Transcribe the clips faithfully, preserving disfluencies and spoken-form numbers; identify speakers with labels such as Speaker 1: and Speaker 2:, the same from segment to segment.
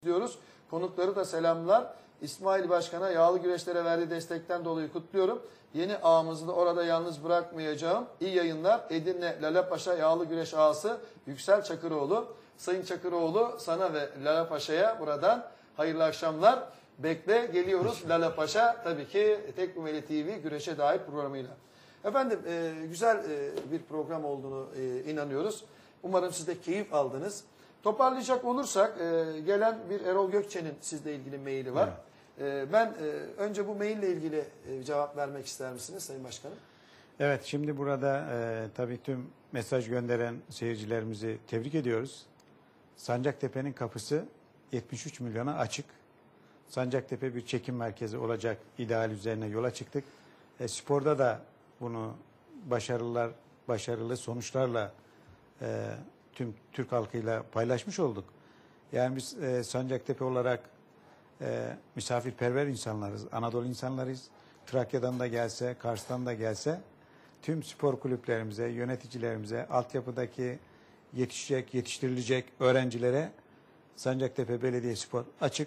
Speaker 1: diyoruz. Konukları da selamlar. İsmail Başkan'a yağlı güreşlere verdiği destekten dolayı kutluyorum. Yeni ağamızı da orada yalnız bırakmayacağım. İyi yayınlar. Edirne Lalapaşa yağlı güreş ağası Yüksel Çakıroğlu. Sayın Çakıroğlu, sana ve Lalapaşa'ya buradan hayırlı akşamlar. Bekle geliyoruz Lalapaşa, tabii ki Teknomeli T V güreşe dair programıyla. Efendim e, güzel e, bir program olduğunu e, inanıyoruz. Umarım siz de keyif aldınız. Toparlayacak olursak e, gelen bir Erol Gökçe'nin sizle ilgili maili var. Evet. E, ben e, önce bu maille ilgili e, cevap vermek ister misiniz Sayın Başkanım?
Speaker 2: Evet, şimdi burada e, tabii tüm mesaj gönderen seyircilerimizi tebrik ediyoruz. Sancaktepe'nin kapısı yetmiş üç milyona açık. Sancaktepe bir çekim merkezi olacak ideal üzerine yola çıktık. E, sporda da bunu başarılar, başarılı sonuçlarla e, tüm Türk halkıyla paylaşmış olduk. Yani biz e, Sancaktepe olarak e, misafirperver insanlarız, Anadolu insanlarıyız. Trakya'dan da gelse, Kars'tan da gelse tüm spor kulüplerimize, yöneticilerimize, altyapıdaki yetişecek, yetiştirilecek öğrencilere Sancaktepe Belediyespor açık.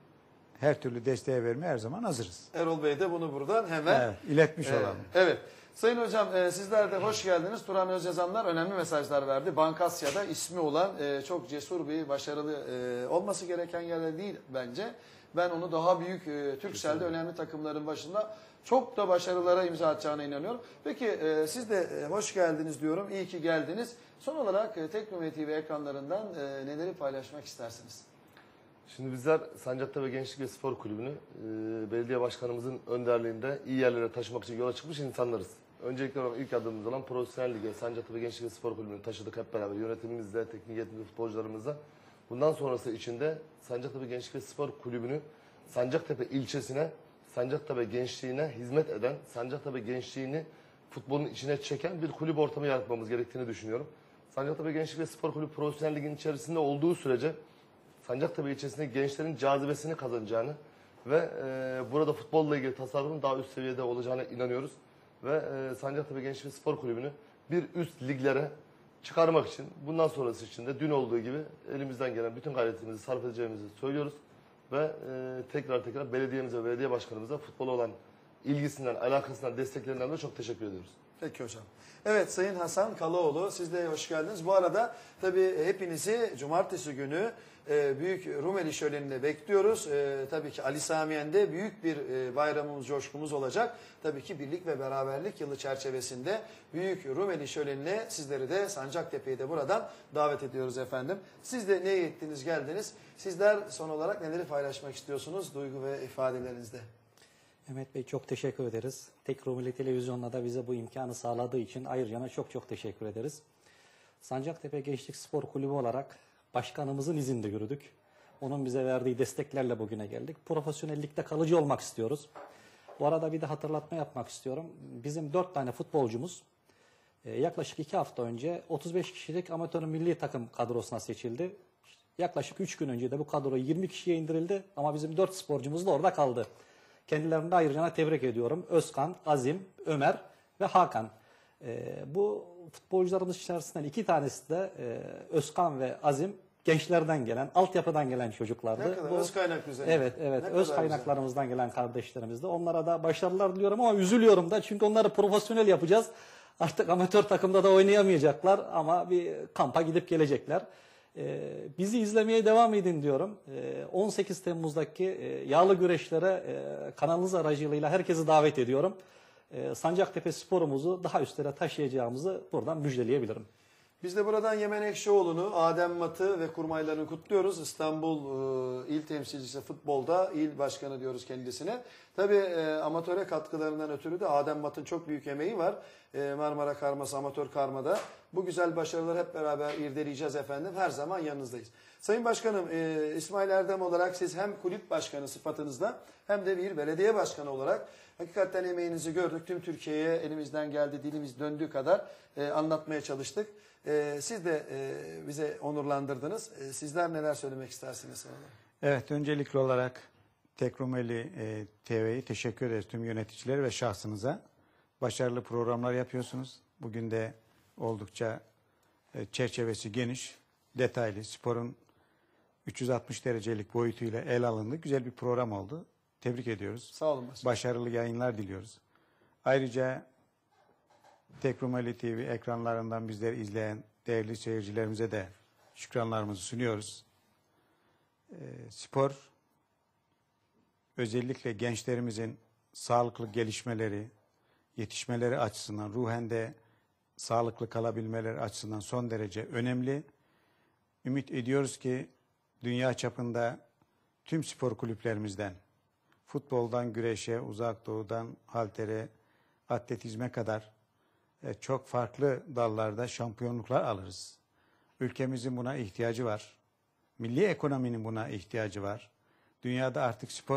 Speaker 2: Her türlü desteğe vermeye her zaman hazırız.
Speaker 1: Erol Bey de bunu buradan hemen
Speaker 2: evet, iletmiş
Speaker 1: e,
Speaker 2: olalım.
Speaker 1: Evet. Sayın Hocam e, sizler de hoş geldiniz. Turan Özyazanlar önemli mesajlar verdi. Bankasya'da ismi olan e, çok cesur bir, başarılı e, olması gereken yerde değil bence. Ben onu daha büyük e, Turkcell'de önemli takımların başında çok da başarılara imza atacağına inanıyorum. Peki e, siz de e, hoş geldiniz diyorum. İyi ki geldiniz. Son olarak e, Teknomeli T V ekranlarından e, neleri paylaşmak istersiniz?
Speaker 3: Şimdi bizler Sancaktepe Gençlik ve Spor Kulübü'nü e, belediye başkanımızın önderliğinde iyi yerlere taşımak için yola çıkmış insanlarız. Öncelikle olarak ilk adımımız olan Profesyonel Lig'e Sancaktepe Gençlik ve Spor Kulübü'nü taşıdık hep beraber yönetimimizle, teknik yetkili futbolcularımızla. Bundan sonrası içinde Sancaktepe Gençlik ve Spor Kulübü'nü Sancaktepe ilçesine, Sancaktepe gençliğine hizmet eden, Sancaktepe gençliğini futbolun içine çeken bir kulüp ortamı yaratmamız gerektiğini düşünüyorum. Sancaktepe Gençlik ve Spor Kulübü Profesyonel Lig'in içerisinde olduğu sürece Sancaktepe ilçesinde gençlerin cazibesini kazanacağını ve e, burada futbolla ilgili tasarrufunun daha üst seviyede olacağına inanıyoruz. Ve e, Sancaktepe Gençlik ve Spor Kulübü'nü bir üst liglere çıkarmak için bundan sonrası için de dün olduğu gibi elimizden gelen bütün gayretimizi sarf edeceğimizi söylüyoruz. Ve e, tekrar tekrar belediyemize ve belediye başkanımıza futbola olan ilgisinden, alakasından, desteklerinden de çok teşekkür ediyoruz.
Speaker 1: Peki hocam. Evet Sayın Hasan Kalaoğlu, siz de hoş geldiniz. Bu arada tabii hepinizi cumartesi günü e, Büyük Rumeli Şöleni'ne bekliyoruz. E, tabii ki Ali Samiyen'de büyük bir e, bayramımız, coşkumuz olacak. Tabii ki birlik ve beraberlik yılı çerçevesinde Büyük Rumeli Şöleni'ne sizleri de Sancaktepe'yi de buradan davet ediyoruz efendim. Siz de neye ettiniz geldiniz? Sizler son olarak neleri paylaşmak istiyorsunuz duygu ve ifadelerinizde?
Speaker 4: Mehmet Bey çok teşekkür ederiz. Tek Rumeli Televizyon'la da bize bu imkanı sağladığı için ayrıca çok çok teşekkür ederiz. Sancaktepe Gençlik Spor Kulübü olarak başkanımızın izinde yürüdük. Onun bize verdiği desteklerle bugüne geldik. Profesyonellikte kalıcı olmak istiyoruz. Bu arada bir de hatırlatma yapmak istiyorum. Bizim dört tane futbolcumuz yaklaşık iki hafta önce otuz beş kişilik amatör milli takım kadrosuna seçildi. Yaklaşık üç gün önce de bu kadro yirmi kişiye indirildi ama bizim dört sporcumuz da orada kaldı. Kendilerini de ayrıca tebrik ediyorum. Özkan, Azim, Ömer ve Hakan. Ee, bu futbolcularımız içerisinden iki tanesi de e, Özkan ve Azim gençlerden gelen, altyapıdan gelen çocuklardı.
Speaker 1: Ne kadar
Speaker 4: bu,
Speaker 1: öz kaynak üzerine.
Speaker 4: Evet, evet.
Speaker 1: Ne
Speaker 4: öz kaynaklarımızdan güzel gelen kardeşlerimizdi. Onlara da başarılar diliyorum ama üzülüyorum da çünkü onları profesyonel yapacağız. Artık amatör takımda da oynayamayacaklar ama bir kampa gidip gelecekler. Ee, bizi izlemeye devam edin diyorum. Ee, on sekiz Temmuz'daki e, yağlı güreşlere e, kanalınız aracılığıyla herkesi davet ediyorum. Ee, Sancaktepe sporumuzu daha üstlere taşıyacağımızı buradan müjdeleyebilirim.
Speaker 1: Biz de buradan Yemen Ekşioğlu'nu, Adem Mat'ı ve kurmaylarını kutluyoruz. İstanbul e, il temsilcisi futbolda, il başkanı diyoruz kendisine. Tabii e, amatöre katkılarından ötürü de Adem Mat'ın çok büyük emeği var. E, Marmara Karması, Amatör Karma'da. Bu güzel başarıları hep beraber irdeleyeceğiz efendim. Her zaman yanınızdayız. Sayın Başkanım, e, İsmail Erdem olarak siz hem kulüp başkanı sıfatınızda hem de bir belediye başkanı olarak hakikaten emeğinizi gördük. Tüm Türkiye'ye elimizden geldi, dilimiz döndüğü kadar e, anlatmaya çalıştık. E, siz de e, bize onurlandırdınız. E, sizler neler söylemek istersiniz?
Speaker 2: Evet, öncelikli olarak Tek Rumeli e, T V'ye teşekkür ederiz tüm yöneticiler ve şahsınıza. Başarılı programlar yapıyorsunuz. Bugün de oldukça e, çerçevesi geniş, detaylı, sporun üç yüz altmış derecelik boyutuyla ele alındı. Güzel bir program oldu. Tebrik ediyoruz.
Speaker 1: Sağ olun başkanım.
Speaker 2: Başarılı yayınlar diliyoruz. Ayrıca Tekrumeli T V ekranlarından bizleri izleyen değerli seyircilerimize de şükranlarımızı sunuyoruz. E, spor özellikle gençlerimizin sağlıklı gelişmeleri, yetişmeleri açısından, ruhen de sağlıklı kalabilmeleri açısından son derece önemli. Ümit ediyoruz ki dünya çapında tüm spor kulüplerimizden, futboldan güreşe, uzak doğudan haltere, atletizme kadar e, çok farklı dallarda şampiyonluklar alırız. Ülkemizin buna ihtiyacı var. Milli ekonominin buna ihtiyacı var. Dünyada artık spor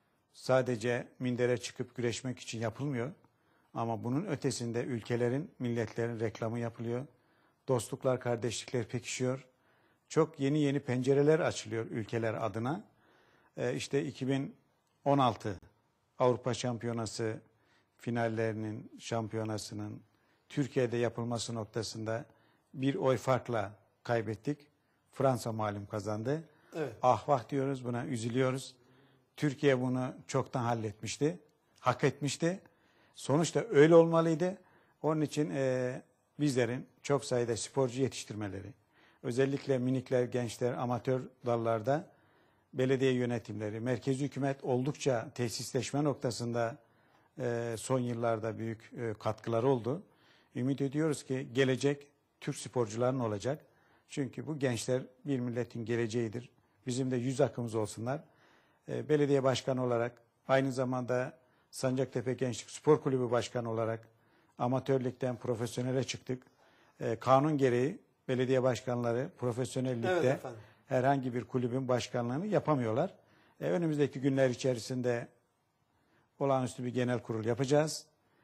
Speaker 2: sadece mindere çıkıp güreşmek için yapılmıyor. Ama bunun ötesinde ülkelerin, milletlerin reklamı yapılıyor. Dostluklar, kardeşlikler pekişiyor. Çok yeni yeni pencereler açılıyor ülkeler adına. Ee, işte iki bin on altı Avrupa Şampiyonası finallerinin, şampiyonasının Türkiye'de yapılması noktasında bir oy farkla kaybettik. Fransa malum kazandı.
Speaker 1: Evet.
Speaker 2: Ah vah diyoruz, buna üzülüyoruz. Türkiye bunu çoktan halletmişti, hak etmişti. Sonuçta öyle olmalıydı. Onun için e, bizlerin çok sayıda sporcu yetiştirmeleri, özellikle minikler, gençler, amatör dallarda belediye yönetimleri, merkezi hükümet oldukça tesisleşme noktasında e, son yıllarda büyük e, katkıları oldu. Ümit ediyoruz ki gelecek Türk sporcuların olacak. Çünkü bu gençler bir milletin geleceğidir. Bizim de yüz akımız olsunlar. E, belediye başkanı olarak, aynı zamanda Sancaktepe Gençlik Spor Kulübü Başkanı olarak amatörlükten profesyonele çıktık. E, kanun gereği belediye başkanları profesyonellikte
Speaker 1: Evet efendim.
Speaker 2: herhangi bir kulübün başkanlığını yapamıyorlar. E, önümüzdeki günler içerisinde olağanüstü bir genel kurul yapacağız.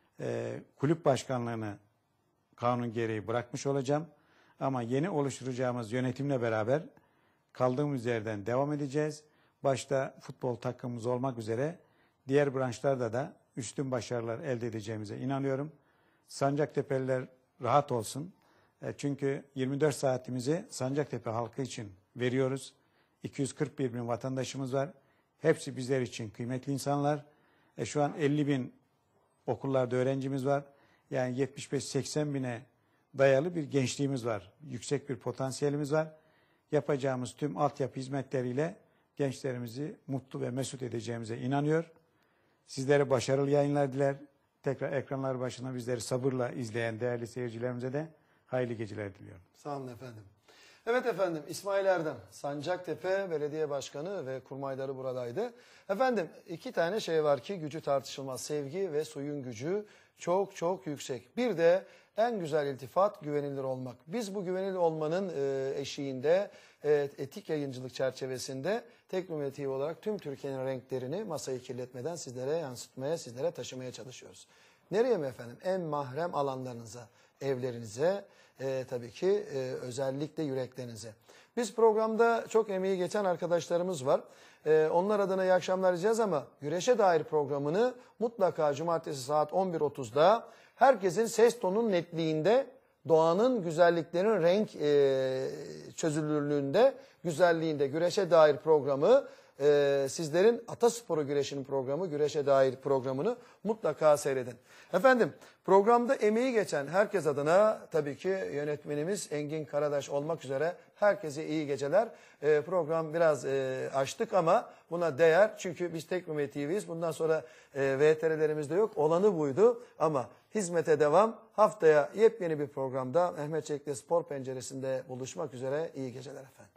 Speaker 2: E, kulüp başkanlığını kanun gereği bırakmış olacağım. Ama yeni oluşturacağımız yönetimle beraber kaldığımız yerden devam edeceğiz. Başta futbol takımımız olmak üzere diğer branşlarda da üstün başarılar elde edeceğimize inanıyorum. Sancaktepe'liler rahat olsun. E, çünkü yirmi dört saatimizi Sancaktepe halkı için veriyoruz. iki yüz kırk bir bin vatandaşımız var. Hepsi bizler için kıymetli insanlar. E, şu an elli bin okullarda öğrencimiz var. Yani yetmiş beş seksen bine dayalı bir gençliğimiz var. Yüksek bir potansiyelimiz var. Yapacağımız tüm altyapı hizmetleriyle gençlerimizi mutlu ve mesut edeceğimize inanıyor. Sizlere başarılı yayınlar diler. Tekrar ekranlar başına bizleri sabırla izleyen değerli seyircilerimize de hayırlı geceler diliyorum.
Speaker 1: Sağ olun efendim. Evet efendim, İsmail Erdem, Sancaktepe Belediye Başkanı ve kurmayları buradaydı. Efendim iki tane şey var ki gücü tartışılmaz. Sevgi ve suyun gücü çok çok yüksek. Bir de en güzel iltifat güvenilir olmak. Biz bu güvenilir olmanın e, eşiğinde e, etik yayıncılık çerçevesinde Tekrumeli T V olarak tüm Türkiye'nin renklerini masayı kirletmeden sizlere yansıtmaya, sizlere taşımaya çalışıyoruz. Nereye mi efendim? En mahrem alanlarınıza, evlerinize, e, tabii ki e, özellikle yüreklerinize. Biz programda çok emeği geçen arkadaşlarımız var. E, onlar adına iyi akşamlar diyeceğiz ama güreşe dair programını mutlaka cumartesi saat on bir otuzda herkesin ses tonun netliğinde, doğanın güzelliklerinin renk e, çözünürlüğünde, güzelliğinde güreşe dair programı, e, sizlerin Atasporu Güreşi'nin programı, güreşe dair programını mutlaka seyredin. Efendim programda emeği geçen herkes adına tabii ki yönetmenimiz Engin Karadaş olmak üzere herkese iyi geceler. E, program biraz e, açtık ama buna değer. Çünkü biz Tekrumeli T V'yiz. Bundan sonra e, V T R'lerimiz de yok. Olanı buydu ama hizmete devam. Haftaya yepyeni bir programda Mehmet Çelik'le Spor Penceresi'nde buluşmak üzere. İyi geceler efendim.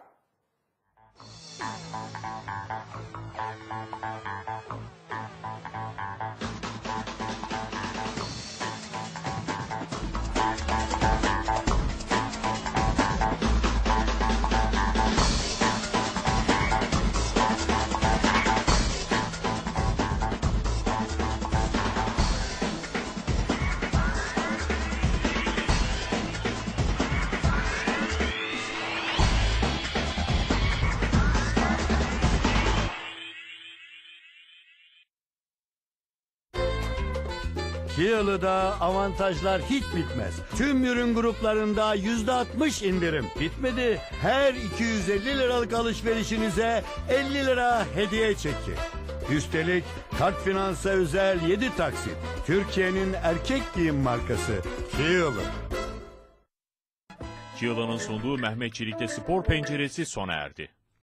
Speaker 5: Kiyalı'da avantajlar hiç bitmez. Tüm ürün gruplarında yüzde altmış indirim. Bitmedi. Her iki yüz elli liralık alışverişinize elli lira hediye çeki. Üstelik kart finansa özel yedi taksit. Türkiye'nin erkek giyim markası Kiyalı.
Speaker 6: Kiyalı'nın sunduğu Mehmet Çelik'te Spor Penceresi sona erdi.